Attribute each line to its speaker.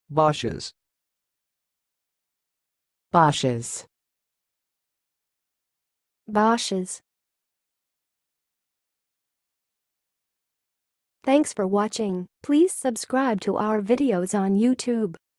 Speaker 1: Boshes.
Speaker 2: Boshes.
Speaker 3: Bow-shiz. Thanks for watching. Please subscribe to our videos on YouTube.